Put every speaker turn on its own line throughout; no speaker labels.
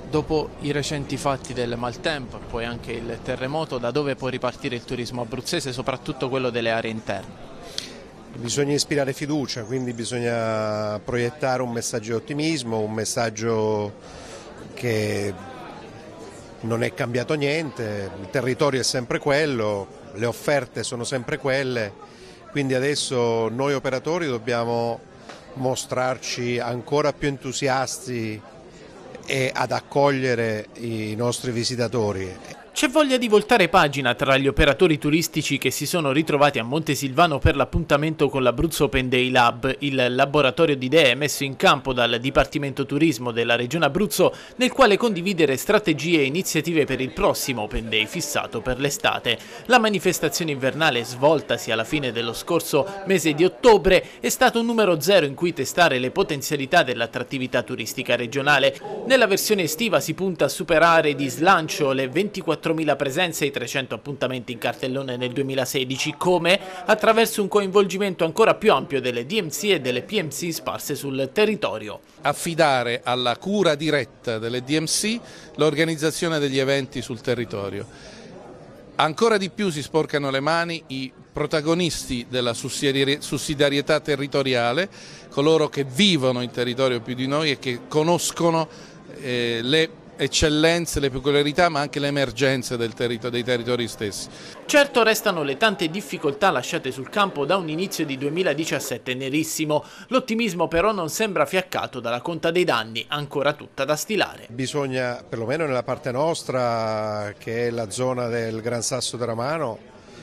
Dopo i recenti fatti del maltempo e poi anche il terremoto, da dove può ripartire il turismo abruzzese, soprattutto quello delle aree interne?
Bisogna ispirare fiducia, quindi bisogna proiettare un messaggio di ottimismo, un messaggio che non è cambiato niente, il territorio è sempre quello, le offerte sono sempre quelle, quindi adesso noi operatori dobbiamo mostrarci ancora più entusiasti e ad accogliere i nostri visitatori.
C'è voglia di voltare pagina tra gli operatori turistici che si sono ritrovati a Montesilvano per l'appuntamento con l'Abruzzo Open Day Lab, il laboratorio di idee messo in campo dal Dipartimento Turismo della Regione Abruzzo, nel quale condividere strategie e iniziative per il prossimo Open Day fissato per l'estate. La manifestazione invernale, svoltasi alla fine dello scorso mese di ottobre, è stato un numero zero in cui testare le potenzialità dell'attrattività turistica regionale. Nella versione estiva si punta a superare di slancio le 24.000 presenze e i 300 appuntamenti in cartellone nel 2016, come attraverso un coinvolgimento ancora più ampio delle DMC e delle PMC sparse sul territorio.
Affidare alla cura diretta delle DMC l'organizzazione degli eventi sul territorio. Ancora di più si sporcano le mani i protagonisti della sussidiarietà territoriale, coloro che vivono in territorio più di noi e che conoscono le eccellenze, le peculiarità ma anche le emergenze dei territori stessi.
Certo restano le tante difficoltà lasciate sul campo da un inizio di 2017 nerissimo. L'ottimismo però non sembra fiaccato dalla conta dei danni, ancora tutta da stilare.
Bisogna, perlomeno nella parte nostra, che è la zona del Gran Sasso Teramano,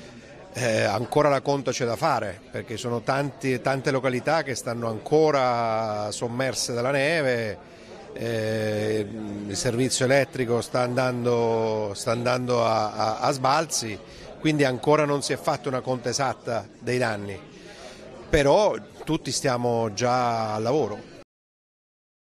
ancora la conta c'è da fare, perché sono tante località che stanno ancora sommerse dalla neve. Il servizio elettrico sta andando a sbalzi, quindi ancora non si è fatta una conta esatta dei danni, però tutti stiamo già al lavoro.